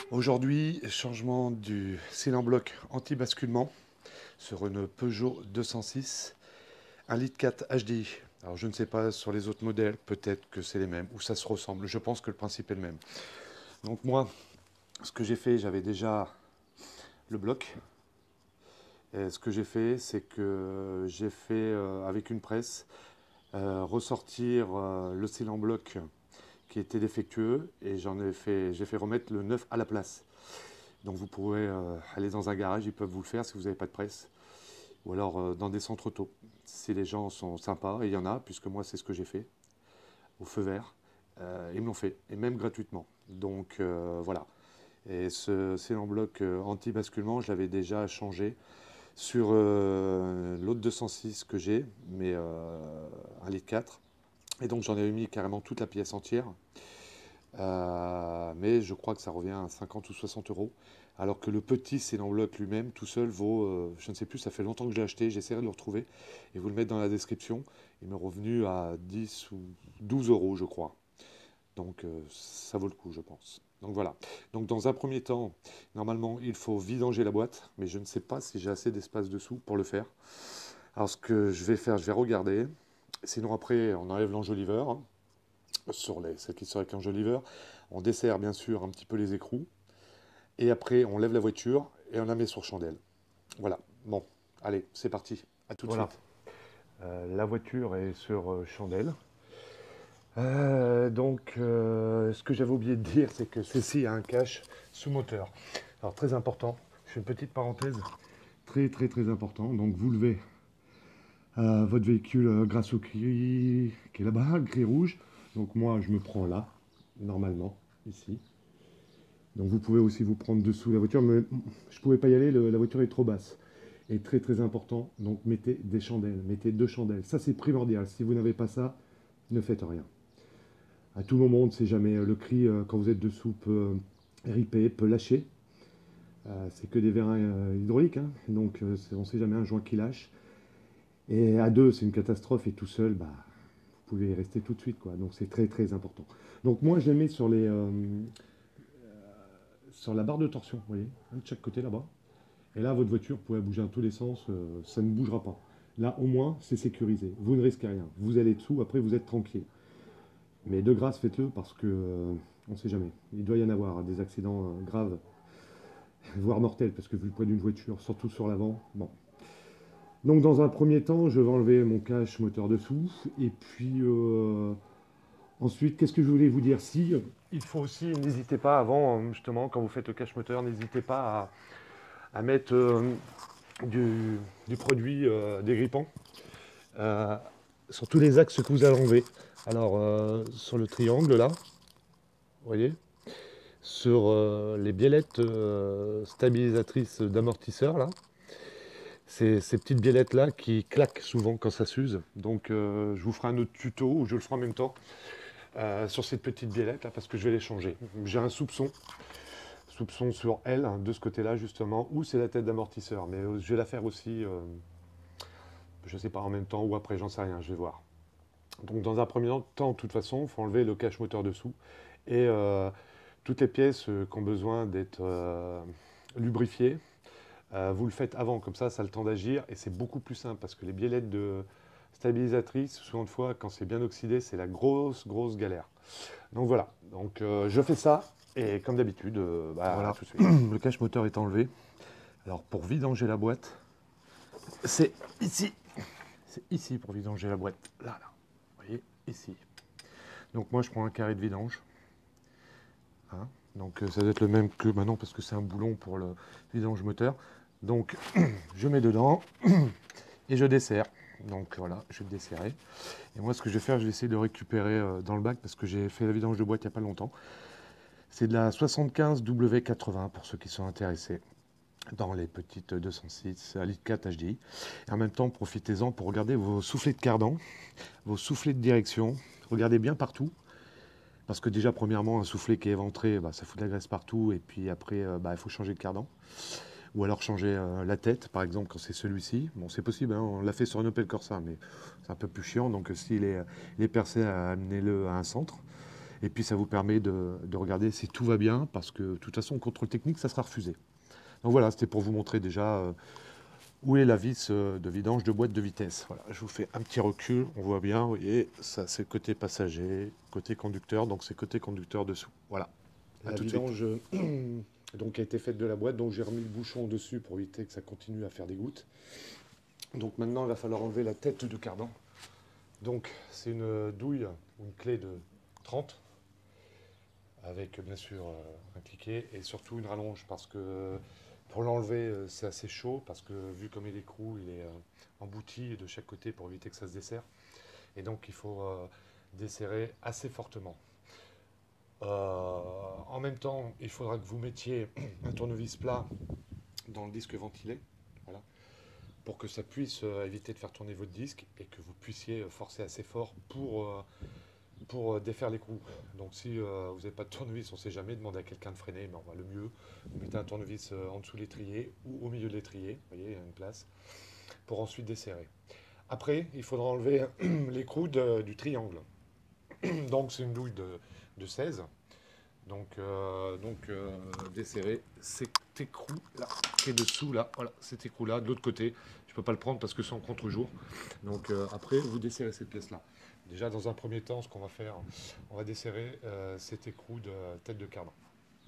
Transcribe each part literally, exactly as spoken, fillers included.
Aujourd'hui, changement du cylindre bloc anti-basculement sur une Peugeot deux cent six, un litre quatre H D I. Alors je ne sais pas sur les autres modèles, peut-être que c'est les mêmes ou ça se ressemble. Je pense que le principe est le même. Donc moi, ce que j'ai fait, j'avais déjà le bloc. Et ce que j'ai fait, c'est que j'ai fait euh, avec une presse euh, ressortir euh, le cylindre bloc qui était défectueux et j'en ai fait, j'ai fait remettre le neuf à la place. Donc vous pourrez euh, aller dans un garage, ils peuvent vous le faire si vous n'avez pas de presse. Ou alors euh, dans des centres auto. Si les gens sont sympas, et il y en a, puisque moi c'est ce que j'ai fait, au feu vert, euh, ils me l'ont fait, et même gratuitement. Donc euh, voilà. Et ce cylindre bloc euh, anti-basculement, je l'avais déjà changé sur euh, l'autre deux cent six que j'ai, mais euh, un litre quatre. Et donc j'en avais mis carrément toute la pièce entière. Euh, mais je crois que ça revient à cinquante ou soixante euros. Alors que le petit cylindre bloc lui-même, tout seul, vaut, euh, je ne sais plus, ça fait longtemps que je l'ai acheté, j'essaierai de le retrouver et vous le mettre dans la description. Il m'est revenu à dix ou douze euros, je crois. Donc euh, ça vaut le coup, je pense. Donc voilà. Donc dans un premier temps, normalement, il faut vidanger la boîte, mais je ne sais pas si j'ai assez d'espace dessous pour le faire. Alors ce que je vais faire, je vais regarder. Sinon après, on enlève l'enjoliveur, hein, sur les, celle qui sort avec l'enjoliveur. On dessert bien sûr un petit peu les écrous. Et après, on lève la voiture et on la met sur chandelle. Voilà. Bon, allez, c'est parti. À tout de Voilà. suite. Euh, la voiture est sur euh, chandelle. Euh, donc, euh, ce que j'avais oublié de dire, c'est que ceci a un cache sous moteur. Alors, très important, je fais une petite parenthèse. Très, très, très important. Donc, vous levez euh, votre véhicule euh, grâce au gris qui est là-bas, le gris rouge. Donc, moi, je me prends là, normalement, ici. Donc vous pouvez aussi vous prendre dessous la voiture, mais je ne pouvais pas y aller, le- la voiture est trop basse. Et très très important, donc mettez des chandelles, mettez deux chandelles. Ça c'est primordial, si vous n'avez pas ça, ne faites rien. À tout moment, on ne sait jamais, le cri euh, quand vous êtes dessous peut euh, riper, peut lâcher. Euh, c'est que des vérins euh, hydrauliques, hein, donc euh, on ne sait jamais un joint qui lâche. Et à deux, c'est une catastrophe, et tout seul, bah, vous pouvez y rester tout de suite, quoi. Donc c'est très très important. Donc moi je les mets sur les, euh, sur la barre de torsion, vous voyez, un de chaque côté là-bas. Et là, votre voiture pourrait bouger dans tous les sens, euh, ça ne bougera pas. Là, au moins, c'est sécurisé. Vous ne risquez rien. Vous allez dessous, après, vous êtes tranquille. Mais de grâce, faites-le parce que euh, on ne sait jamais. Il doit y en avoir des accidents euh, graves, voire mortels, parce que vu le poids d'une voiture, surtout sur l'avant, bon. Donc, dans un premier temps, je vais enlever mon cache moteur dessous. Et puis, euh, ensuite, qu'est-ce que je voulais vous dire? Si, il faut aussi, n'hésitez pas avant, justement, quand vous faites le cache moteur, n'hésitez pas à, à mettre euh, du, du produit euh, dégrippant euh, sur tous les axes que vous allez enlever. Alors, euh, sur le triangle là, vous voyez, sur euh, les biellettes euh, stabilisatrices d'amortisseur là, c'est ces petites biellettes là qui claquent souvent quand ça s'use. Donc, euh, je vous ferai un autre tuto où je le ferai en même temps euh, sur cette petite biellette là parce que je vais les changer. J'ai un soupçon. Soupçon sur elle, hein, de ce côté-là justement, où c'est la tête d'amortisseur. Mais euh, je vais la faire aussi, euh, je sais pas, en même temps ou après, j'en sais rien, je vais voir. Donc dans un premier temps, de toute façon, il faut enlever le cache moteur dessous. Et euh, toutes les pièces euh, qui ont besoin d'être euh, lubrifiées, euh, vous le faites avant, comme ça, ça a le temps d'agir. Et c'est beaucoup plus simple, parce que les biellettes de stabilisatrices, souvent de fois, quand c'est bien oxydé, c'est la grosse, grosse galère. Donc voilà, donc euh, je fais ça, et comme d'habitude, euh, bah, voilà, tout de suite. Le cache moteur est enlevé. Alors pour vidanger la boîte, c'est ici. C'est ici pour vidanger la boîte. Là, là. Vous voyez, ici. Donc moi je prends un carré de vidange. Hein. Donc euh, ça doit être le même que maintenant parce que c'est un boulon pour le vidange moteur. Donc je mets dedans et je desserre. Donc voilà, je vais le desserrer. Et moi ce que je vais faire, je vais essayer de récupérer euh, dans le bac parce que j'ai fait la vidange de boîte il n'y a pas longtemps. C'est de la soixante-quinze W quatre-vingts pour ceux qui sont intéressés. Dans les petites deux cent six à litre quatre H D I. Et en même temps, profitez-en pour regarder vos soufflets de cardan, vos soufflets de direction. Regardez bien partout. Parce que déjà, premièrement, un soufflet qui est éventré, bah, ça fout de la graisse partout. Et puis après, euh, bah, il faut changer de cardan. Ou alors changer euh, la tête, par exemple, quand c'est celui-ci. Bon, c'est possible, hein, on l'a fait sur un Opel Corsa, mais c'est un peu plus chiant. Donc s'il est, il est percé, amenez-le à un centre. Et puis ça vous permet de, de regarder si tout va bien, parce que de toute façon, contrôle technique, ça sera refusé. Donc voilà, c'était pour vous montrer déjà euh, où est la vis euh, de vidange de boîte de vitesse. Voilà, je vous fais un petit recul, on voit bien, vous voyez, ça c'est côté passager, côté conducteur, donc c'est côté conducteur dessous. Voilà. La vidange euh, donc a été faite de la boîte, donc j'ai remis le bouchon dessus pour éviter que ça continue à faire des gouttes. Donc maintenant, il va falloir enlever la tête de cardan. Donc c'est une douille, une clé de trente, avec bien sûr euh, un cliquet et surtout une rallonge, parce que pour l'enlever, euh, c'est assez chaud, parce que vu comme il est crou, il est euh, embouti de chaque côté pour éviter que ça se desserre. Et donc il faut euh, desserrer assez fortement. Euh, en même temps, il faudra que vous mettiez un tournevis plat dans le disque ventilé, voilà, pour que ça puisse euh, éviter de faire tourner votre disque et que vous puissiez euh, forcer assez fort pour, euh, pour euh, défaire l'écrou. Donc si euh, vous n'avez pas de tournevis, on ne sait jamais, demandez à quelqu'un de freiner, mais on va le mieux, vous mettez un tournevis euh, en dessous de l'étrier ou au milieu de l'étrier, vous voyez, il y a une place, pour ensuite desserrer. Après, il faudra enlever l'écrou de- du triangle. Donc c'est une douille de, de seize. Donc, euh, donc euh, desserrer cet écrou là, qui est dessous là, voilà, cet écrou là, de l'autre côté. Je ne peux pas le prendre parce que c'est en contre-jour. Donc euh, après, vous desserrez cette pièce là. Déjà, dans un premier temps, ce qu'on va faire, on va desserrer euh, cet écrou de tête de cardan.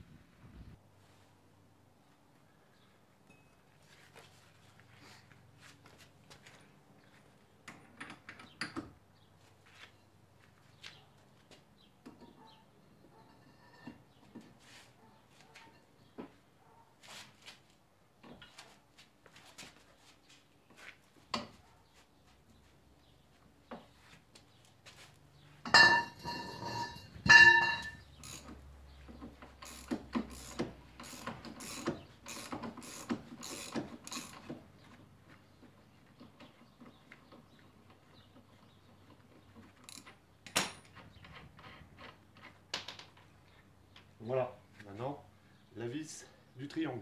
Voilà, maintenant, la vis du triangle.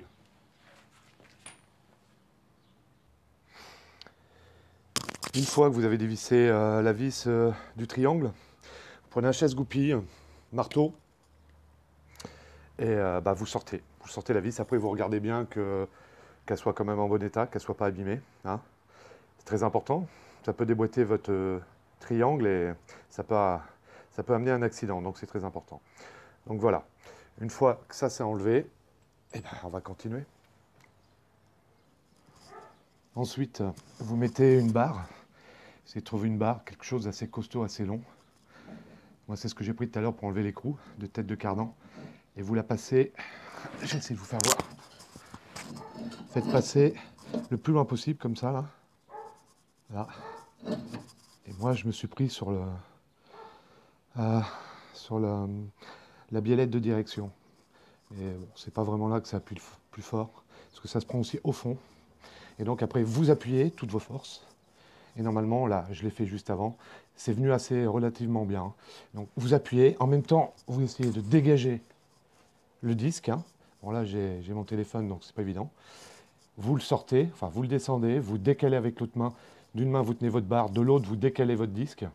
Une fois que vous avez dévissé euh, la vis euh, du triangle, vous prenez un chasse-goupille, marteau, et euh, bah, vous sortez. Vous sortez la vis, après vous regardez bien que, qu'elle soit quand même en bon état, qu'elle ne soit pas abîmée. Hein. C'est très important. Ça peut déboîter votre euh, triangle et ça peut, ça peut amener un accident, donc c'est très important. Donc voilà, une fois que ça s'est enlevé, eh ben, on va continuer. Ensuite, vous mettez une barre. Essayez de trouver une barre, quelque chose d'assez costaud, assez long. Moi, c'est ce que j'ai pris tout à l'heure pour enlever l'écrou de tête de cardan. Et vous la passez, j'essaie de vous faire voir. Faites passer le plus loin possible, comme ça, là. Là. Et moi, je me suis pris sur le, euh, sur la, la biellette de direction. Et bon, c'est pas vraiment là que ça appuie le plus fort, parce que ça se prend aussi au fond. Et donc après, vous appuyez toutes vos forces. Et normalement, là, je l'ai fait juste avant, c'est venu assez relativement bien. Donc vous appuyez, en même temps, vous essayez de dégager le disque. Hein. Bon là, j'ai mon téléphone, donc c'est pas évident. Vous le sortez, enfin vous le descendez, vous décalez avec l'autre main. D'une main, vous tenez votre barre, de l'autre, vous décalez votre disque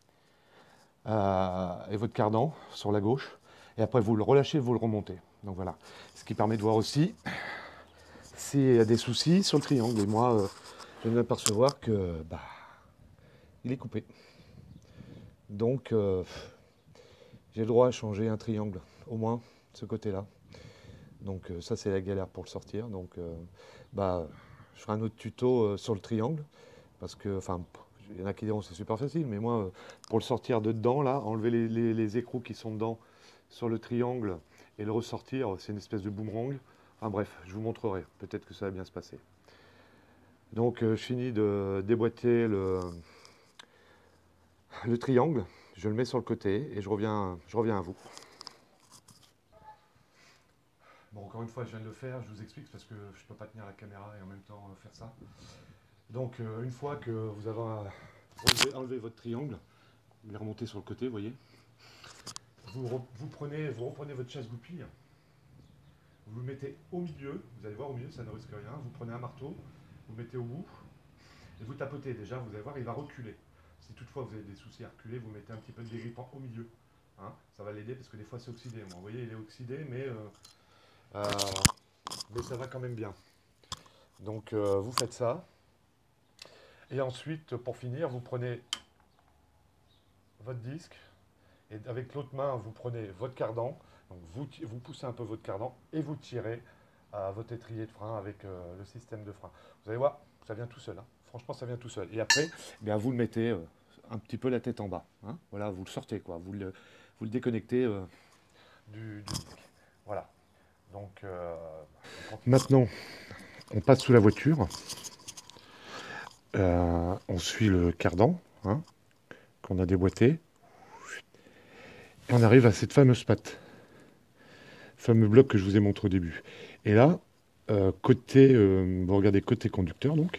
euh, et votre cardan sur la gauche. Et après, vous le relâchez, vous le remontez. Donc voilà. Ce qui permet de voir aussi s'il y a des soucis sur le triangle. Et moi, euh, je viens d'apercevoir que bah, il est coupé. Donc, euh, j'ai le droit à changer un triangle, au moins de ce côté-là. Donc euh, ça, c'est la galère pour le sortir. Donc, euh, bah, je ferai un autre tuto euh, sur le triangle. Parce que, enfin, il y en a qui diront c'est super facile, mais moi, euh, pour le sortir de dedans, là, enlever les, les, les écrous qui sont dedans sur le triangle et le ressortir, c'est une espèce de boomerang. Enfin bref, je vous montrerai. Peut-être que ça va bien se passer. Donc, euh, je finis de déboîter le, le triangle. Je le mets sur le côté et je reviens, je reviens à vous. Bon, encore une fois, je viens de le faire, je vous explique parce que je ne peux pas tenir la caméra et en même temps euh, faire ça. Donc, euh, une fois que vous avez enlevé, enlevé votre triangle, vous le remontez sur le côté, vous voyez. Vous, re, vous, prenez, vous reprenez votre chasse-goupille, vous le mettez au milieu, vous allez voir au milieu, ça ne risque rien. Vous prenez un marteau, vous le mettez au bout et vous tapotez. Déjà, vous allez voir, il va reculer. Si toutefois vous avez des soucis à reculer, vous mettez un petit peu de dégrippant au milieu hein. Ça va l'aider parce que des fois c'est oxydé. Bon, vous voyez, il est oxydé, mais, euh, euh, mais ça va quand même bien. Donc euh, vous faites ça. Et ensuite, pour finir, vous prenez votre disque. Et avec l'autre main, vous prenez votre cardan. Donc vous, vous poussez un peu votre cardan et vous tirez à votre étrier de frein avec euh, le système de frein. Vous allez voir, ça vient tout seul. Hein. Franchement, ça vient tout seul. Et après, eh bien, vous le mettez euh, un petit peu la tête en bas. Hein. Voilà, vous le sortez, quoi. Vous le, vous le déconnectez euh, du, du disque. Voilà. Donc, euh, maintenant, on passe sous la voiture. Euh, on suit le cardan hein, qu'on a déboîté. Et on arrive à cette fameuse patte. Fameux bloc que je vous ai montré au début. Et là, euh, côté, euh, vous regardez côté conducteur, donc,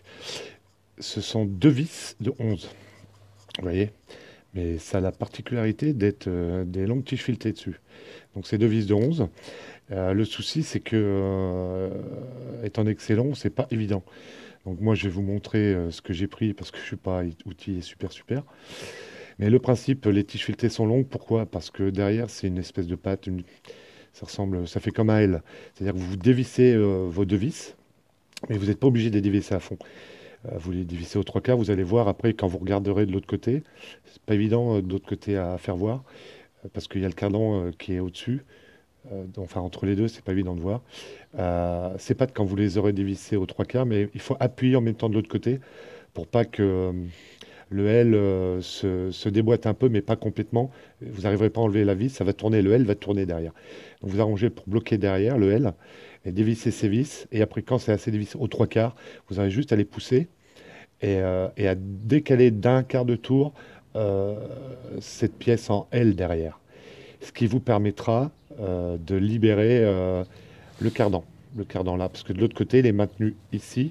ce sont deux vis de onze. Vous voyez? Mais ça a la particularité d'être euh, des longues tiges filetées dessus. Donc c'est deux vis de onze. Euh, le souci, c'est que, euh, étant excellent, c'est pas évident. Donc moi, je vais vous montrer euh, ce que j'ai pris parce que je suis pas outillé super super. Mais le principe, les tiges filetées sont longues. Pourquoi? Parce que derrière, c'est une espèce de patte. Une... Ça ressemble, ça fait comme un L. C'est-à-dire que vous dévissez euh, vos deux vis, mais vous n'êtes pas obligé de les dévisser à fond. Euh, vous les dévissez aux trois quarts. Vous allez voir après quand vous regarderez de l'autre côté. C'est pas évident euh, de l'autre côté à faire voir euh, parce qu'il y a le cardan euh, qui est au-dessus. Euh, donc, enfin, entre les deux, c'est pas évident de voir. Euh, c'est pas quand vous les aurez dévissés aux trois quarts, mais il faut appuyer en même temps de l'autre côté pour pas que euh, le L euh, se, se déboîte un peu, mais pas complètement. Vous n'arriverez pas à enlever la vis, ça va tourner, le L va tourner derrière. Donc vous arrangez pour bloquer derrière le L et dévisser ces vis. Et après, quand c'est assez dévissé aux trois quarts, vous avez juste à les pousser et, euh, et à décaler d'un quart de tour euh, cette pièce en L derrière. Ce qui vous permettra euh, de libérer euh, le cardan. Le cardan là, parce que de l'autre côté, il est maintenu ici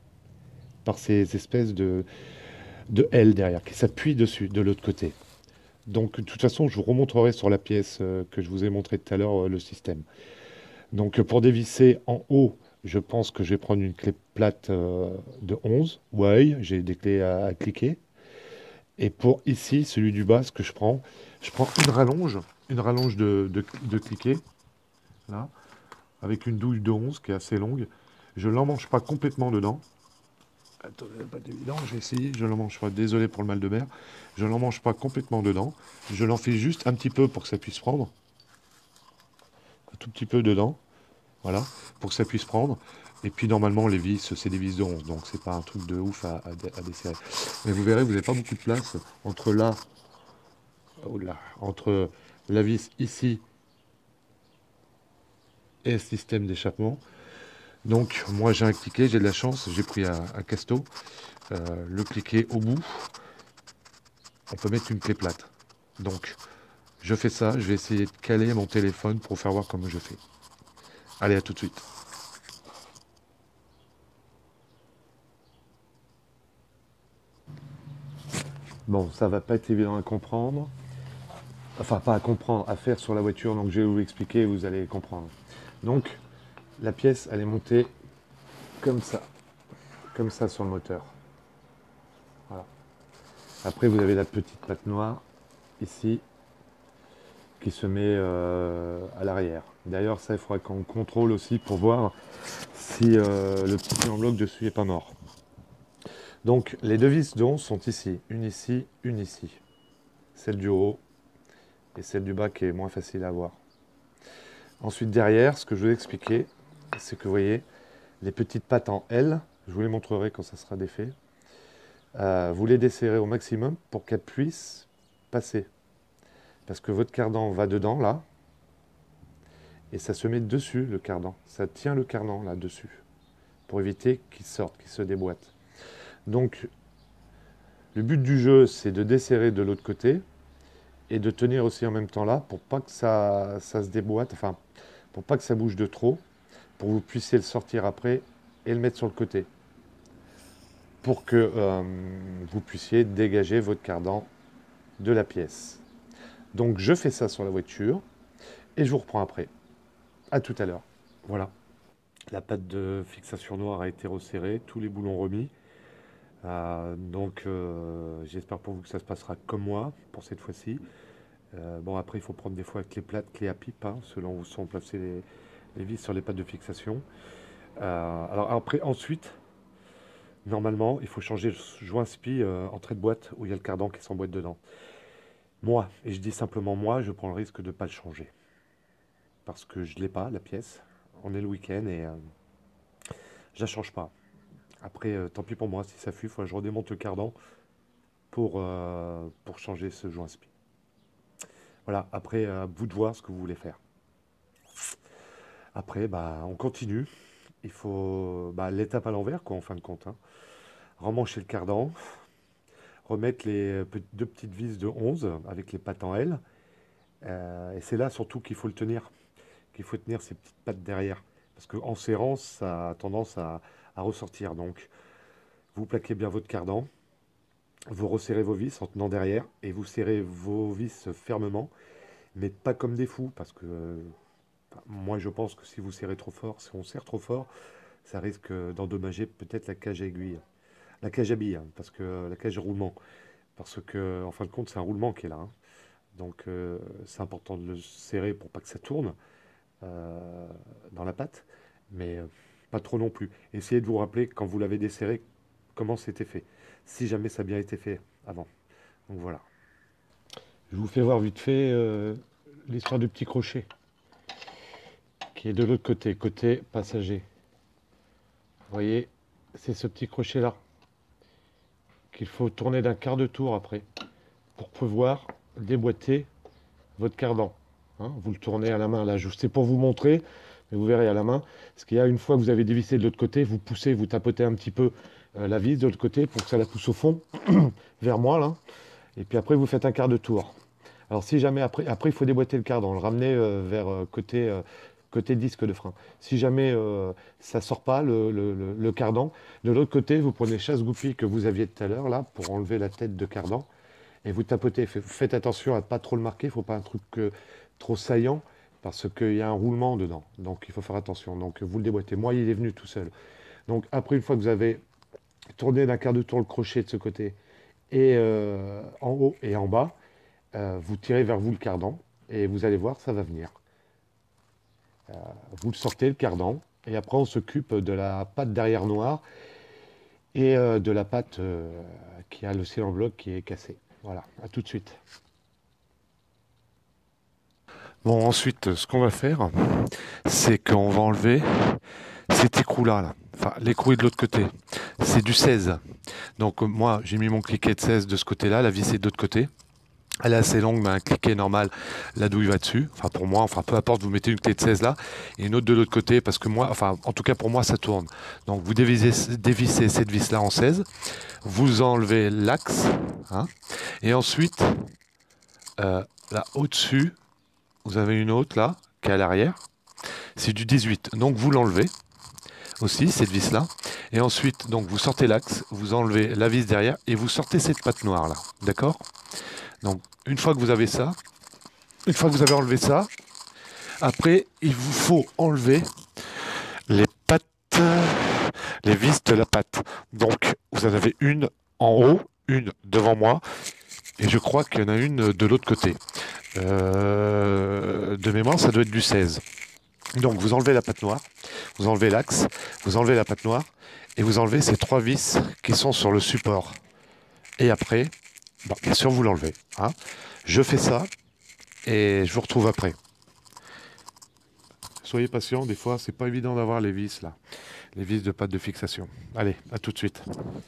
par ces espèces de, de L derrière qui s'appuient dessus de l'autre côté. Donc de toute façon, je vous remontrerai sur la pièce euh, que je vous ai montré tout à l'heure euh, le système. Donc pour dévisser en haut, je pense que je vais prendre une clé plate euh, de onze ou à œil, j'ai des clés à, à cliquer. Et pour ici, celui du bas, ce que je prends, je prends une rallonge, une rallonge de, de, de cliquet, là, avec une douille de onze qui est assez longue. Je ne l'emmanche pas complètement dedans. Attendez, pas évident, je vais essayer, je ne l'emmanche pas, désolé pour le mal de mer. Je ne l'emmanche pas complètement dedans. Je l'enfile juste un petit peu pour que ça puisse prendre. Un tout petit peu dedans, voilà, pour que ça puisse prendre. Et puis normalement, les vis, c'est des vis de onze, donc c'est pas un truc de ouf à, à, à desserrer. Mais vous verrez, vous n'avez pas beaucoup de place entre là, oh là, entre la vis ici et le système d'échappement. Donc moi j'ai un cliquet, j'ai de la chance, j'ai pris un, un casto, euh, le cliquet au bout, on peut mettre une clé plate. Donc je fais ça, je vais essayer de caler mon téléphone pour faire voir comment je fais. Allez, à tout de suite. Bon, ça va pas être évident à comprendre. Enfin, pas à comprendre, à faire sur la voiture, donc je vais vous expliquer et vous allez comprendre. Donc, la pièce, elle est montée comme ça. Comme ça sur le moteur. Voilà. Après, vous avez la petite patte noire, ici, qui se met euh, à l'arrière. D'ailleurs, ça, il faudra qu'on contrôle aussi pour voir si euh, le petit en bloc dessus n'est pas mort. Donc, les deux vis d'once sont ici. Une ici, une ici. Celle du haut et celle du bas qui est moins facile à voir. Ensuite, derrière, ce que je vais expliquer, c'est que vous voyez, les petites pattes en L, je vous les montrerai quand ça sera défait, euh, vous les desserrez au maximum pour qu'elles puissent passer. Parce que votre cardan va dedans, là, et ça se met dessus, le cardan. Ça tient le cardan, là, dessus, pour éviter qu'il sorte, qu'il se déboîte. Donc, le but du jeu, c'est de desserrer de l'autre côté, et de tenir aussi en même temps là, pour pas que ça, ça se déboîte, enfin, pour pas que ça bouge de trop, pour que vous puissiez le sortir après et le mettre sur le côté. Pour que euh, vous puissiez dégager votre cardan de la pièce. Donc je fais ça sur la voiture et je vous reprends après. À tout à l'heure. Voilà. La patte de fixation noire a été resserrée, tous les boulons remis. Euh, donc euh, j'espère pour vous que ça se passera comme moi pour cette fois-ci. Euh, bon, après, il faut prendre des fois clé plate, clé à pipe, hein, selon où sont placées les, les vis sur les pattes de fixation. Euh, alors après, ensuite, normalement, il faut changer le joint spi euh, entrée de boîte où il y a le cardan qui s'emboîte dedans. Moi, et je dis simplement moi, je prends le risque de ne pas le changer. Parce que je ne l'ai pas, la pièce. On est le week-end et euh, je la change pas. Après, euh, tant pis pour moi, si ça fuit, il faut que je redémonte le cardan pour, euh, pour changer ce joint spi. Voilà, après, à vous de voir ce que vous voulez faire. Après, bah, on continue. Il faut bah, l'étape à l'envers, quoi, en fin de compte, hein. Remmancher le cardan, remettre les pe- deux petites vis de onze avec les pattes en L. Euh, et c'est là surtout qu'il faut le tenir, qu'il faut tenir ces petites pattes derrière. Parce qu'en serrant, ça a tendance à, à ressortir. Donc, vous plaquez bien votre cardan, vous resserrez vos vis en tenant derrière, et vous serrez vos vis fermement, mais pas comme des fous, parce que euh, moi je pense que si vous serrez trop fort, si on serre trop fort, ça risque d'endommager peut-être la cage à aiguille. La cage à billes, hein, parce que euh, la cage à roulement. Parce que, en fin de compte, c'est un roulement qui est là, hein. Donc, euh, c'est important de le serrer pour pas que ça tourne euh, dans la pâte, mais euh, pas trop non plus. Essayez de vous rappeler, quand vous l'avez desserré, comment c'était fait. Si jamais ça a bien été fait avant. Donc voilà. Je vous fais voir vite fait euh, l'histoire du petit crochet qui est de l'autre côté, côté passager. Vous voyez, c'est ce petit crochet-là qu'il faut tourner d'un quart de tour après pour pouvoir déboîter votre cardan. Hein, vous le tournez à la main. Là, c'est pour vous montrer, mais vous verrez à la main. Ce qu'il y a, une fois que vous avez dévissé de l'autre côté, vous poussez, vous tapotez un petit peu euh, la vis de l'autre côté pour que ça la pousse au fond, vers moi, là. Et puis après, vous faites un quart de tour. Alors, si jamais, après, après il faut déboîter le cardan, le ramener euh, vers euh, côté, euh, côté disque de frein. Si jamais euh, ça ne sort pas, le, le, le, le cardan, de l'autre côté, vous prenez chasse-goupille que vous aviez tout à l'heure, là, pour enlever la tête de cardan. Et vous tapotez, faites attention à ne pas trop le marquer, il ne faut pas un truc euh, trop saillant, parce qu'il y a un roulement dedans, donc il faut faire attention. Donc vous le déboîtez, moi il est venu tout seul. Donc après, une fois que vous avez tourné d'un quart de tour le crochet de ce côté, et euh, en haut et en bas, euh, vous tirez vers vous le cardan, et vous allez voir, ça va venir. Euh, vous le sortez le cardan, et après on s'occupe de la patte derrière noire, et euh, de la patte euh, qui a le cylindre bloc qui est cassé. Voilà, à tout de suite. Bon, ensuite, ce qu'on va faire, c'est qu'on va enlever cet écrou-là, là. Enfin, l'écrou est de l'autre côté. C'est du seize. Donc, euh, moi, j'ai mis mon cliquet de seize de ce côté-là, la vis est de l'autre côté. Elle est assez longue, mais un cliquet normal, la douille va dessus. Enfin, pour moi, enfin, peu importe, vous mettez une clé de seize là, et une autre de l'autre côté, parce que moi, enfin, en tout cas pour moi, ça tourne. Donc, vous dévissez, dévissez cette vis-là en seize, vous enlevez l'axe, hein, et ensuite, euh, là, au-dessus, vous avez une autre là, qui est à l'arrière. C'est du dix-huit. Donc vous l'enlevez aussi, cette vis-là. Et ensuite, donc vous sortez l'axe, vous enlevez la vis derrière et vous sortez cette patte noire là. D'accord? Donc une fois que vous avez ça, une fois que vous avez enlevé ça, après il vous faut enlever les pattes, les vis de la patte. Donc vous en avez une en haut, une devant moi, et je crois qu'il y en a une de l'autre côté. Euh, de mémoire, ça doit être du seize. Donc vous enlevez la patte noire, vous enlevez l'axe, vous enlevez la patte noire et vous enlevez ces trois vis qui sont sur le support. Et après, bon, bien sûr vous l'enlevez, hein. Je fais ça et je vous retrouve après. Soyez patient, des fois c'est pas évident d'avoir les vis là, les vis de patte de fixation. Allez, à tout de suite.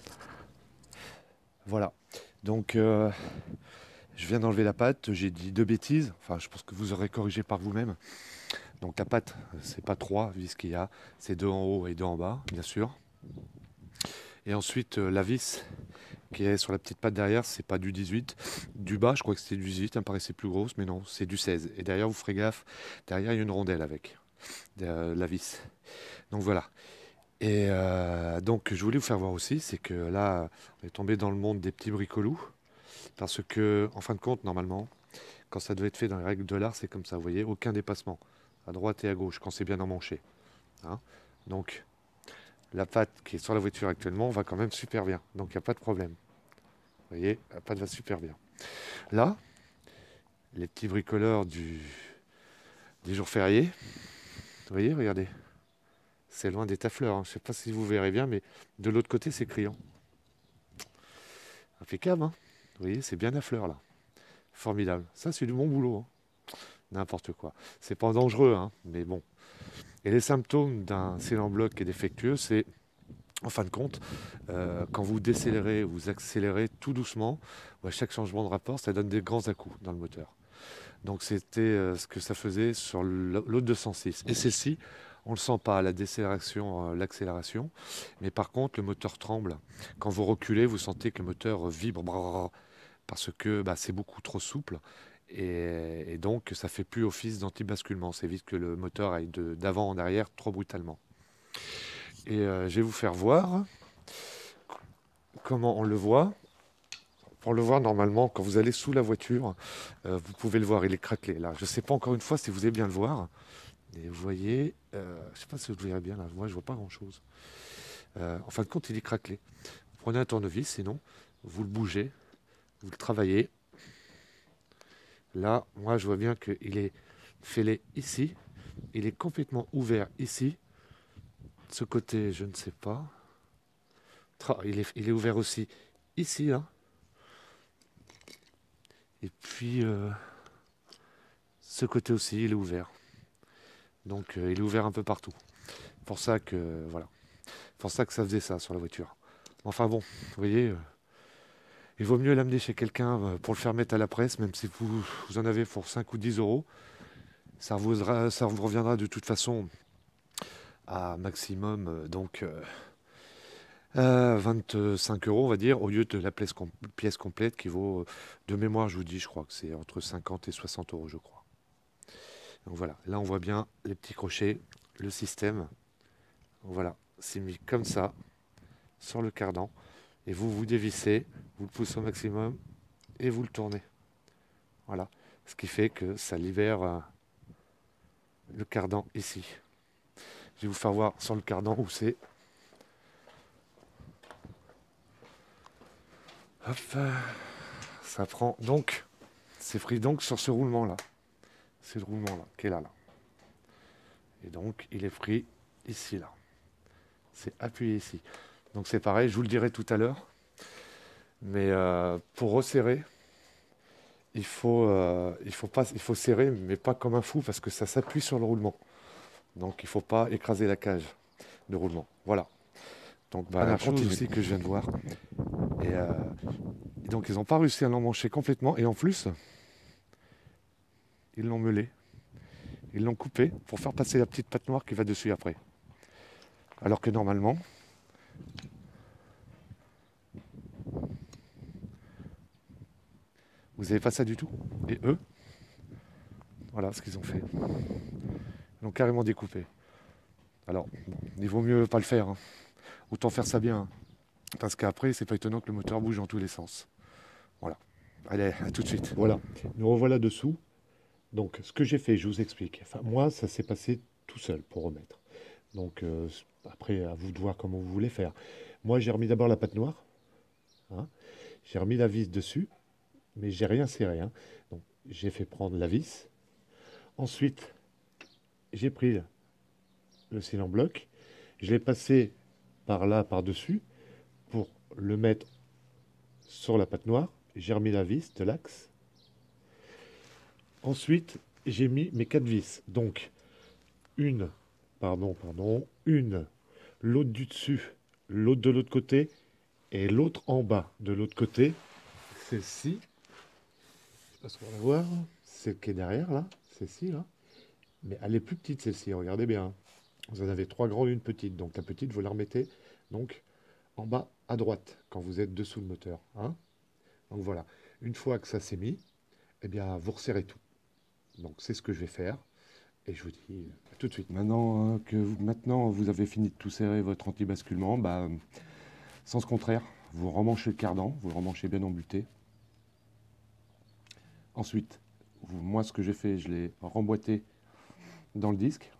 Voilà, donc euh, je viens d'enlever la patte, j'ai dit deux bêtises, enfin je pense que vous aurez corrigé par vous-même. Donc la patte, c'est pas trois vis qu'il y a, c'est deux en haut et deux en bas, bien sûr. Et ensuite, euh, la vis qui est sur la petite patte derrière, c'est pas du dix-huit. Du bas, je crois que c'était du dix-huit, elle me paraissait plus grosse, mais non, c'est du seize. Et derrière, vous ferez gaffe, derrière, il y a une rondelle avec euh, la vis. Donc voilà. Et euh, donc, je voulais vous faire voir aussi, c'est que là, on est tombé dans le monde des petits bricolous. Parce que, en fin de compte, normalement, quand ça doit être fait dans les règles de l'art, c'est comme ça, vous voyez, aucun dépassement, à droite et à gauche, quand c'est bien emmanché. Hein. Donc, la patte qui est sur la voiture actuellement va quand même super bien. Donc, il n'y a pas de problème. Vous voyez, la patte va super bien. Là, les petits bricoleurs du, des jours fériés. Vous voyez, regardez. C'est loin des tafleurs, hein. Je ne sais pas si vous verrez bien, mais de l'autre côté, c'est criant. Impeccable, hein. Vous voyez, c'est bien à fleur, là. Formidable. Ça, c'est du bon boulot, hein. N'importe quoi. C'est pas dangereux, hein, mais bon. Et les symptômes d'un célant bloc qui est défectueux, c'est, en fin de compte, euh, quand vous décélérez, vous accélérez tout doucement, à chaque changement de rapport, ça donne des grands à-coups dans le moteur. Donc c'était euh, ce que ça faisait sur l'autre deux cent six. Et celle-ci, on ne le sent pas à la décélération, euh, l'accélération, mais par contre, le moteur tremble. Quand vous reculez, vous sentez que le moteur vibre, brrr, parce que bah, c'est beaucoup trop souple. Et, et donc, ça fait plus office d'anti-basculement. Ça évite que le moteur aille de- d'avant en arrière trop brutalement. Et euh, je vais vous faire voir comment on le voit. Pour le voir, normalement, quand vous allez sous la voiture, euh, vous pouvez le voir, il est craquelé. Là, je ne sais pas encore une fois si vous allez bien le voir. Et vous voyez, euh, je ne sais pas si vous le verrez bien là, moi je ne vois pas grand-chose. Euh, en fin de compte, il est craquelé. Vous prenez un tournevis, sinon, vous le bougez, vous le travaillez. Là, moi je vois bien qu'il est fêlé ici, il est complètement ouvert ici. De ce côté, je ne sais pas. Tra- Il est, il est ouvert aussi ici, là. Et puis, euh, ce côté aussi, il est ouvert. Donc, euh, il est ouvert un peu partout. Pour ça que, voilà. Pour ça que ça faisait ça sur la voiture. Enfin bon, vous voyez, euh, il vaut mieux l'amener chez quelqu'un euh, pour le faire mettre à la presse, même si vous, vous en avez pour cinq ou dix euros. Ça vous, ça vous reviendra de toute façon à maximum euh, donc euh, euh, vingt-cinq euros, on va dire, au lieu de la pièce, com- pièce complète qui vaut, euh, de mémoire, je vous dis, je crois que c'est entre cinquante et soixante euros, je crois. Donc voilà, là on voit bien les petits crochets, le système. Donc voilà, c'est mis comme ça sur le cardan. Et vous vous dévissez, vous le poussez au maximum et vous le tournez. Voilà. Ce qui fait que ça libère euh, le cardan ici. Je vais vous faire voir sur le cardan où c'est. Hop. euh, Ça prend donc. C'est pris donc sur ce roulement là. C'est le roulement là qui est là, là. Et donc il est pris ici là. C'est appuyé ici. Donc c'est pareil, je vous le dirai tout à l'heure. Mais euh, pour resserrer, il faut, euh, il faut pas, il faut serrer, mais pas comme un fou parce que ça s'appuie sur le roulement. Donc il ne faut pas écraser la cage de roulement. Voilà. Donc bah, la chose aussi que je viens de voir. Et, euh, et donc ils n'ont pas réussi à l'emmancher complètement. Et en plus, ils l'ont meulé. Ils l'ont coupé pour faire passer la petite patte noire qui va dessus après. Alors que normalement, vous n'avez pas ça du tout. Et eux, voilà ce qu'ils ont fait. Ils l'ont carrément découpé. Alors, bon, il vaut mieux pas le faire, hein. Autant faire ça bien, hein. Parce qu'après, c'est pas étonnant que le moteur bouge dans tous les sens. Voilà. Allez, à tout de suite. Voilà, nous revoilà dessous. Donc, ce que j'ai fait, je vous explique. Enfin, moi, ça s'est passé tout seul pour remettre. Donc, euh, après, à vous de voir comment vous voulez faire. Moi, j'ai remis d'abord la pâte noire, hein. J'ai remis la vis dessus, mais j'ai rien serré, hein. Donc, j'ai fait prendre la vis. Ensuite, j'ai pris le scie en bloc. Je l'ai passé par là, par-dessus, pour le mettre sur la pâte noire. J'ai remis la vis de l'axe. Ensuite, j'ai mis mes quatre vis. Donc, une, pardon, pardon, une, l'autre du dessus, l'autre de l'autre côté, et l'autre en bas de l'autre côté. Celle-ci, je sais pas si on va la voir, celle qui est derrière là, celle-ci là. Mais elle est plus petite celle-ci, regardez bien. Vous en avez trois grandes et une petite. Donc la petite, vous la remettez donc en bas à droite quand vous êtes dessous le moteur, hein. Donc voilà. Une fois que ça s'est mis, eh bien vous resserrez tout. Donc c'est ce que je vais faire. Et je vous dis à tout de suite. Maintenant euh, que vous, maintenant vous avez fini de tout serrer votre anti-basculement, bah, sens contraire, vous remanchez le cardan, vous le remanchez bien embuté. Ensuite, vous- moi ce que j'ai fait, je l'ai remboîté dans le disque,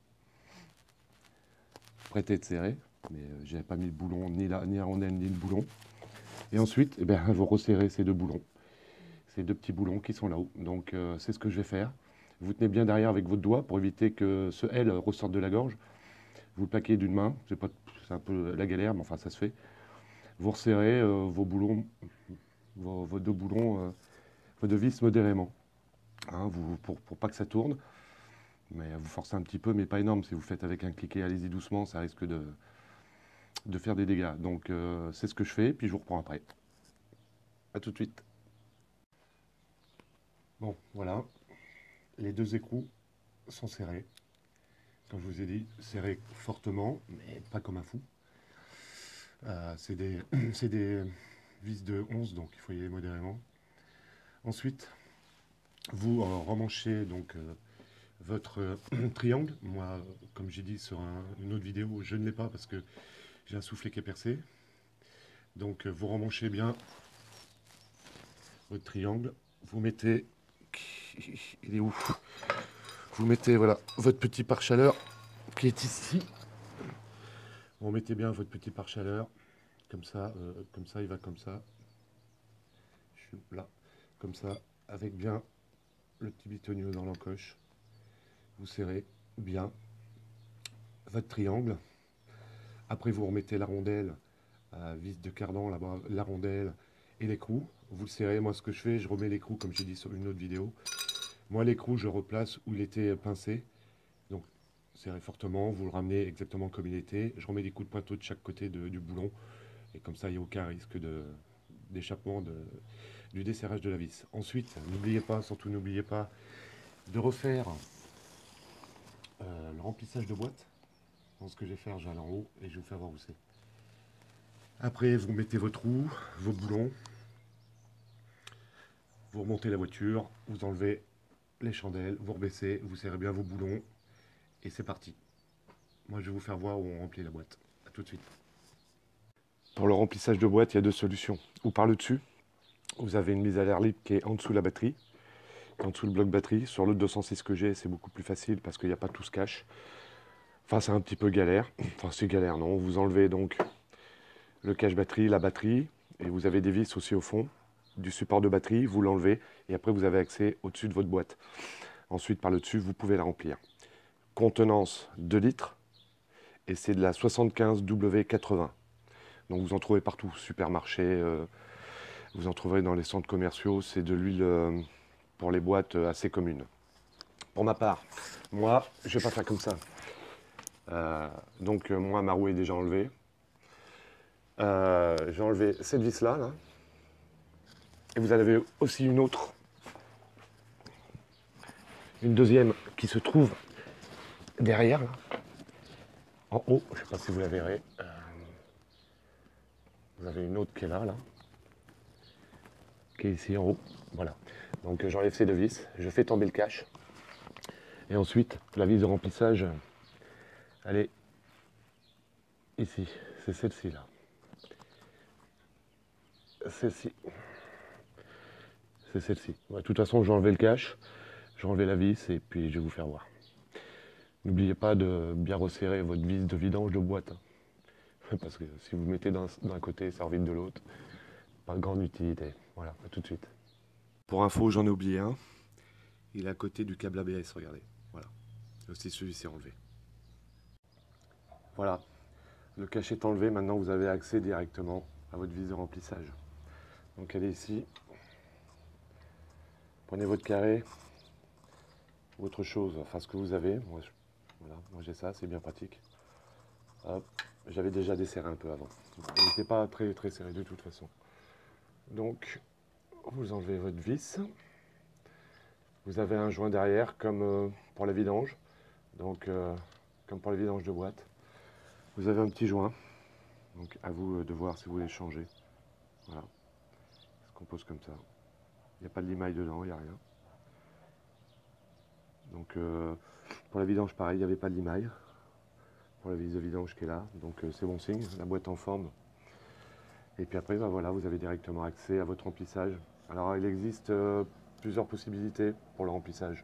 prêté de serrer, mais euh, j'avais pas mis le boulon, ni la, ni la rondelle, ni le boulon. Et ensuite, eh bien, vous resserrez ces deux boulons. ces deux petits boulons qui sont là-haut. Donc euh, c'est ce que je vais faire. Vous tenez bien derrière avec votre doigt pour éviter que ce L ressorte de la gorge. Vous le plaquez d'une main, c'est pas, c'est un peu la galère, mais enfin ça se fait. Vous resserrez euh, vos boulons, vos, vos deux boulons, euh, vos deux vis modérément, hein, vous, pour, pour pas que ça tourne. Mais vous forcez un petit peu, mais pas énorme. Si vous faites avec un cliquet, allez-y doucement, ça risque de, de faire des dégâts. Donc euh, c'est ce que je fais, puis je vous reprends après. A tout de suite. Bon, voilà, les deux écrous sont serrés. Comme je vous ai dit, serrés fortement, mais pas comme un fou. Euh, c'est des, c'est des vis de onze, donc il faut y aller modérément. Ensuite, vous euh, remanchez donc euh, votre euh, triangle. Moi, comme j'ai dit sur un, une autre vidéo, je ne l'ai pas parce que j'ai un soufflet qui est percé. Donc euh, vous remanchez bien votre triangle. Vous mettez... Il est où? Vous mettez voilà, votre petit pare-chaleur qui est ici. Vous mettez bien votre petit pare-chaleur. Comme ça, euh, comme ça, il va comme ça. Je suis là. Comme ça, avec bien le petit bitonio dans l'encoche. Vous serrez bien votre triangle. Après, vous remettez la rondelle, euh, vis de cardan là-bas, la rondelle et l'écrou. Vous le serrez. Moi, ce que je fais, je remets l'écrou comme j'ai dit sur une autre vidéo. Moi, l'écrou, je replace où il était pincé. Donc, serrez fortement. Vous le ramenez exactement comme il était. Je remets des coups de pointeau de chaque côté de, du boulon. Et comme ça, il n'y a aucun risque d'échappement de, du desserrage de la vis. Ensuite, n'oubliez pas, surtout n'oubliez pas, de refaire euh, le remplissage de boîte. Donc, ce que je vais faire, j'allais en haut et je vais vous faire voir où c'est. Après, vous mettez vos trous, vos boulons. Vous remontez la voiture, vous enlevez les chandelles, vous rebaissez, vous serrez bien vos boulons et c'est parti. Moi, je vais vous faire voir où on remplit la boîte. A tout de suite. Pour le remplissage de boîte, il y a deux solutions. Ou par le dessus, vous avez une mise à l'air libre qui est en dessous de la batterie, en dessous le bloc batterie. Sur le deux cent six que j'ai, c'est beaucoup plus facile parce qu'il n'y a pas tout ce cache. Enfin, c'est un petit peu galère. Enfin, c'est galère, non. Vous enlevez donc le cache batterie, la batterie, et vous avez des vis aussi au fond du support de batterie. Vous l'enlevez et après, vous avez accès au-dessus de votre boîte. Ensuite, par le dessus, vous pouvez la remplir. Contenance deux litres et c'est de la soixante-quinze W quatre-vingts. Donc vous en trouvez partout, supermarché, euh, vous en trouverez dans les centres commerciaux. C'est de l'huile euh, pour les boîtes euh, assez commune. Pour ma part, moi, je vais pas faire comme ça. Euh, donc euh, moi, ma roue est déjà enlevée. Euh, j'ai enlevé cette vis-là, là. Et vous en avez aussi une autre, une deuxième qui se trouve derrière, là. En haut, je ne sais pas si vous la verrez. Euh, vous avez une autre qui est là, là. Qui est ici en haut. Voilà. Donc euh, j'enlève ces deux vis, je fais tomber le cache. Et ensuite, la vis de remplissage, elle est ici. C'est celle-ci, là. Celle-ci. C'est celle-ci. Ouais, de toute façon, j'ai enlevé le cache, j'ai enlevé la vis et puis je vais vous faire voir. N'oubliez pas de bien resserrer votre vis de vidange de boîte. Hein. Parce que si vous mettez d'un côté, ça revide de l'autre. Pas de grande utilité. Voilà, à tout de suite. Pour info, j'en ai oublié un. Il est à côté du câble A B S, regardez. Voilà. Aussi celui-ci est enlevé. Voilà. Le cache est enlevé, maintenant vous avez accès directement à votre vis de remplissage. Donc elle est ici. Prenez votre carré, autre chose, enfin ce que vous avez. Moi, je, voilà, moi j'ai ça, c'est bien pratique. J'avais déjà desserré un peu avant. Il n'était pas très très serré de toute façon. Donc vous enlevez votre vis. Vous avez un joint derrière comme euh, pour la vidange. Donc euh, comme pour les vidanges de boîte. Vous avez un petit joint. Donc à vous de voir si vous voulez changer. Voilà. Ça se compose comme ça. Il n'y a pas de limaille dedans, il n'y a rien. Donc euh, pour la vidange pareil, il n'y avait pas de limaille. Pour la vis de vidange qui est là, donc euh, c'est bon signe, la boîte en forme. Et puis après, ben voilà, vous avez directement accès à votre remplissage. Alors il existe euh, plusieurs possibilités pour le remplissage.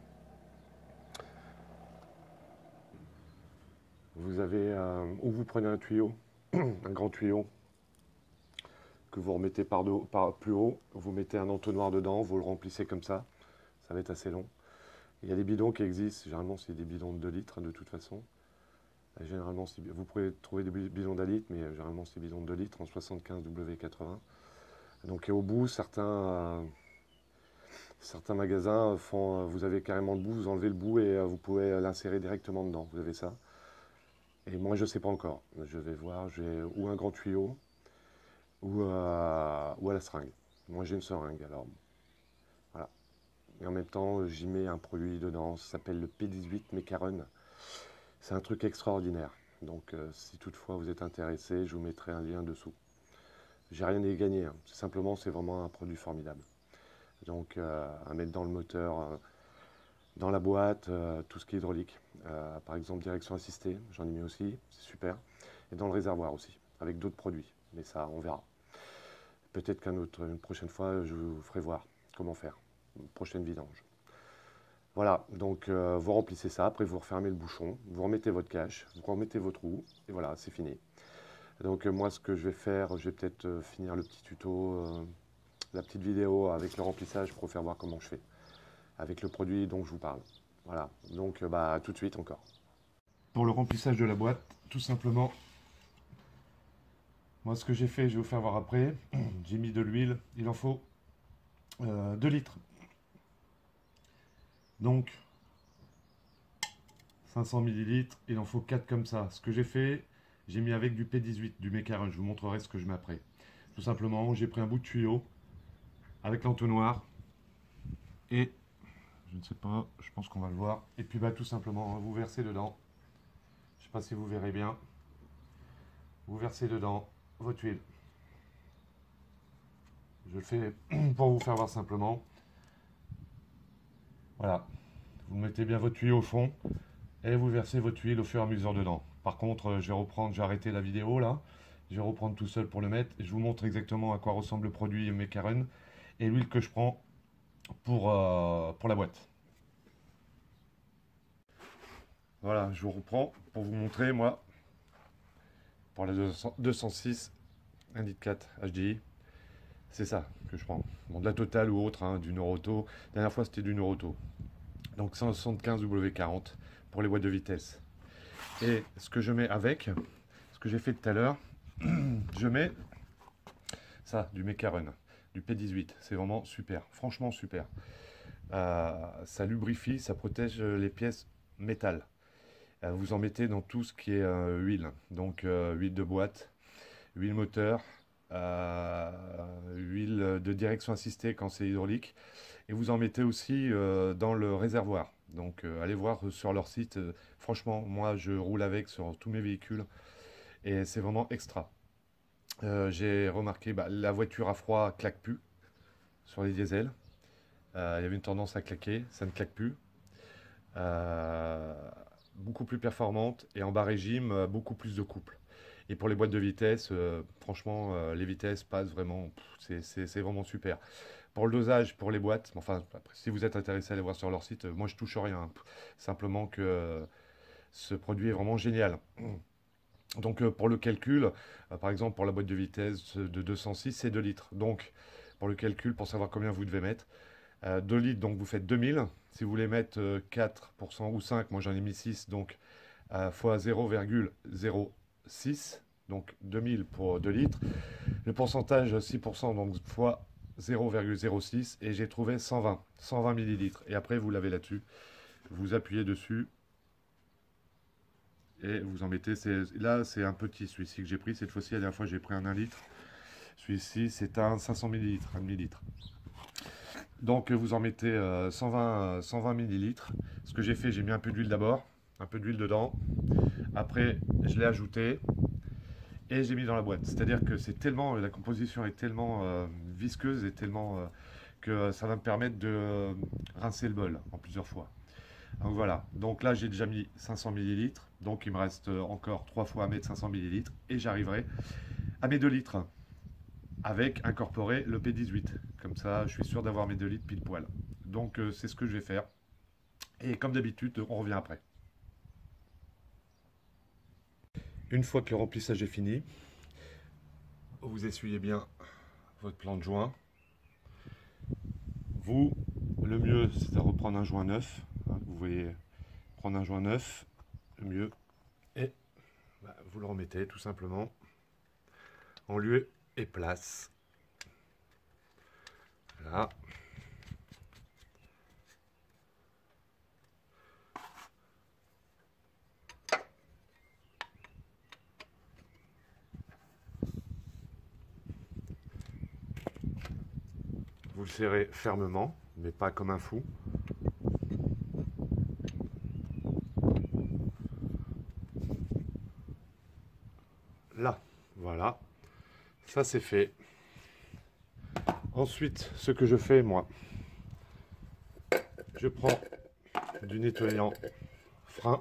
Vous avez, euh, ou vous prenez un tuyau, un grand tuyau, que vous remettez par, de, par plus haut, vous mettez un entonnoir dedans, vous le remplissez comme ça, ça va être assez long. Il y a des bidons qui existent, généralement c'est des bidons de deux litres de toute façon. Généralement, vous pouvez trouver des bidons d'un litre, mais généralement c'est des bidons de deux litres en soixante-quinze W quatre-vingts. Donc et au bout, certains, euh, certains magasins font, euh, vous avez carrément le bout, vous enlevez le bout et euh, vous pouvez l'insérer directement dedans, vous avez ça. Et moi je ne sais pas encore, je vais voir, j'ai ou un grand tuyau, ou, euh, ou à la seringue. Moi j'ai une seringue, alors voilà. Et en même temps, j'y mets un produit dedans, ça s'appelle le P dix-huit Mecaron. C'est un truc extraordinaire. Donc euh, si toutefois vous êtes intéressé, je vous mettrai un lien dessous. J'ai rien à y gagner, hein. Simplement c'est vraiment un produit formidable. Donc euh, à mettre dans le moteur, euh, dans la boîte, euh, tout ce qui est hydraulique. Euh, par exemple direction assistée, j'en ai mis aussi, c'est super. Et dans le réservoir aussi, avec d'autres produits. Mais ça, on verra. Peut-être qu'une autre, une prochaine fois, je vous ferai voir comment faire. Une prochaine vidange. Voilà, donc euh, vous remplissez ça, après vous refermez le bouchon, vous remettez votre cache, vous remettez votre roue, et voilà, c'est fini. Donc euh, moi, ce que je vais faire, je vais peut-être euh, finir le petit tuto, euh, la petite vidéo avec le remplissage pour vous faire voir comment je fais, avec le produit dont je vous parle. Voilà, donc euh, bah, tout de suite encore. Pour le remplissage de la boîte, tout simplement, moi ce que j'ai fait, je vais vous faire voir après, j'ai mis de l'huile, il en faut euh, deux litres. Donc, cinq cents millilitres, il en faut quatre comme ça. Ce que j'ai fait, j'ai mis avec du P dix-huit, du Mecaron. Je vous montrerai ce que je mets après. Tout simplement, j'ai pris un bout de tuyau avec l'entonnoir et je ne sais pas, je pense qu'on va le voir. Et puis bah tout simplement, vous versez dedans. Je ne sais pas si vous verrez bien. Vous versez dedans votre huile. Je le fais pour vous faire voir simplement. Voilà. Vous mettez bien votre tuyau au fond et vous versez votre huile au fur et à mesure dedans. Par contre, je vais reprendre, j'ai arrêté la vidéo là. Je vais reprendre tout seul pour le mettre. Et je vous montre exactement à quoi ressemble le produit Mecaron et l'huile que je prends pour, euh, pour la boîte. Voilà, je vous reprends pour vous montrer, moi, pour la deux cent six, un litre quatre H D I, c'est ça que je prends. Bon, de la Total ou autre, hein, du Noroto. La dernière fois, c'était du Noroto. Donc cent soixante-quinze W quarante pour les boîtes de vitesse. Et ce que je mets avec, ce que j'ai fait tout à l'heure, je mets ça, du Mecaron, du P dix-huit. C'est vraiment super, franchement super. Euh, ça lubrifie, ça protège les pièces métal. Euh, vous en mettez dans tout ce qui est euh, huile. Donc euh, huile de boîte, huile moteur, euh, huile de direction assistée quand c'est hydraulique. Et vous en mettez aussi euh, dans le réservoir. Donc euh, allez voir sur leur site. Euh, franchement, moi je roule avec sur tous mes véhicules. Et c'est vraiment extra. Euh, j'ai remarqué, bah, la voiture à froid claque plus sur les diesels. Euh, il y avait une tendance à claquer, ça ne claque plus. Euh, beaucoup plus performante et en bas régime, euh, beaucoup plus de couple. Et pour les boîtes de vitesse, euh, franchement, euh, les vitesses passent vraiment, c'est vraiment super. Pour le dosage, pour les boîtes, enfin, après, si vous êtes intéressé à aller voir sur leur site, euh, moi je touche rien. Simplement que euh, ce produit est vraiment génial. Donc euh, pour le calcul, euh, par exemple pour la boîte de vitesse de deux cent six, c'est deux litres. Donc pour le calcul, pour savoir combien vous devez mettre, euh, deux litres, donc vous faites deux mille. Si vous voulez mettre euh, quatre pour cent ou cinq, moi j'en ai mis six, donc euh, fois zéro virgule zéro six, donc deux mille pour deux litres. Le pourcentage six pour cent, donc fois zéro virgule zéro six, et j'ai trouvé cent vingt, cent vingt millilitres. Et après vous l'avez là-dessus, vous appuyez dessus. Et vous en mettez, là c'est un petit celui-ci que j'ai pris, cette fois-ci la dernière fois j'ai pris un un litre. Celui-ci c'est un cinq cents millilitres, un demi-litre. Donc vous en mettez euh, cent vingt, cent vingt millilitres. Ce que j'ai fait, j'ai mis un peu d'huile d'abord, un peu d'huile dedans. Après je l'ai ajouté et j'ai mis dans la boîte. C'est-à-dire que c'est tellement, la composition est tellement euh, visqueuse et tellement euh, que ça va me permettre de euh, rincer le bol en plusieurs fois. Donc voilà, donc là j'ai déjà mis cinq cents millilitres, donc il me reste encore trois fois à mettre cinq cents millilitres et j'arriverai à mes deux litres avec incorporer le P dix-huit. Comme ça, je suis sûr d'avoir mes deux litres pile poil. Donc euh, c'est ce que je vais faire. Et comme d'habitude, on revient après. Une fois que le remplissage est fini, vous essuyez bien votre plan de joint. Vous, le mieux, c'est de reprendre un joint neuf. Hein, vous voyez, prendre un joint neuf, le mieux. Et bah, vous le remettez tout simplement en lieu et place. Voilà. Vous le serrez fermement, mais pas comme un fou. Là, voilà. Ça, c'est fait. Ensuite, ce que je fais, moi, je prends du nettoyant frein.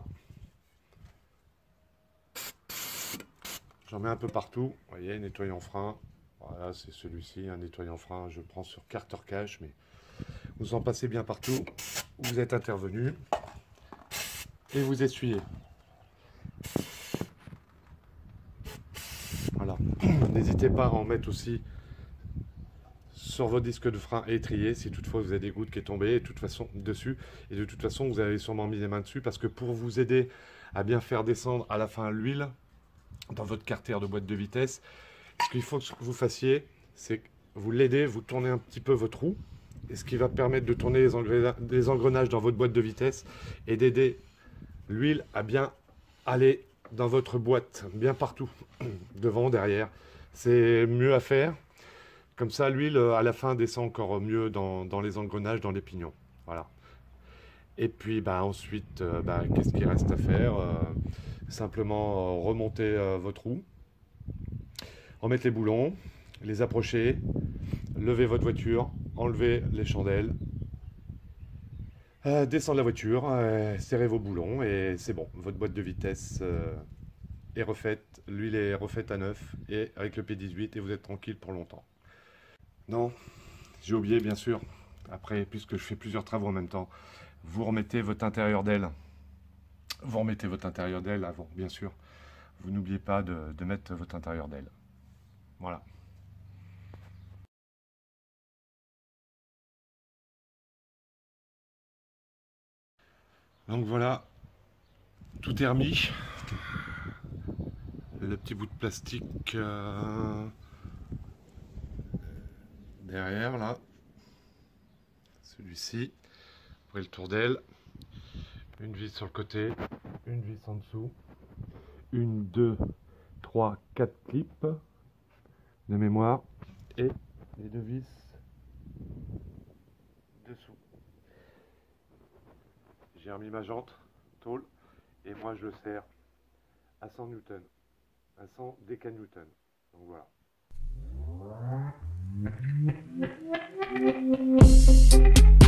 J'en mets un peu partout. Vous voyez, nettoyant frein. Voilà, c'est celui-ci, un nettoyant frein. Je prends sur Carter Cash, mais vous en passez bien partout où vous êtes intervenu. Et vous essuyez. Voilà. N'hésitez pas à en mettre aussi sur vos disques de frein et étrier si toutefois vous avez des gouttes qui est tombée et de toute façon dessus. Et de toute façon, vous avez sûrement mis les mains dessus parce que pour vous aider à bien faire descendre à la fin l'huile dans votre carter de boîte de vitesse, ce qu'il faut que vous fassiez, c'est que vous l'aidez, vous tournez un petit peu votre roue, et ce qui va permettre de tourner les, engrena les engrenages dans votre boîte de vitesse et d'aider l'huile à bien aller dans votre boîte, bien partout, devant, derrière. C'est mieux à faire. Comme ça, l'huile, à la fin, descend encore mieux dans, dans les engrenages, dans les pignons. Voilà. Et puis, bah, ensuite, euh, bah, qu'est-ce qu'il reste à faire? euh, Simplement euh, remonter euh, votre roue, remettre les boulons, les approcher, lever votre voiture, enlever les chandelles, euh, descendre la voiture, euh, serrer vos boulons et c'est bon. Votre boîte de vitesse euh, est refaite, l'huile est refaite à neuf et avec le P dix-huit et vous êtes tranquille pour longtemps. Non, j'ai oublié bien sûr, après puisque je fais plusieurs travaux en même temps, vous remettez votre intérieur d'aile. Vous remettez votre intérieur d'aile avant, bien sûr. Vous n'oubliez pas de, de mettre votre intérieur d'aile. Voilà. Donc voilà, tout est remis. Le petit bout de plastique euh, derrière là. Celui-ci. Après le tour d'aile. Une vis sur le côté, une vis en dessous, une, deux, trois, quatre clips de mémoire et les deux vis dessous. J'ai remis ma jante tôle et moi je le serre à cent newtons, à cent décanewtons. Donc voilà.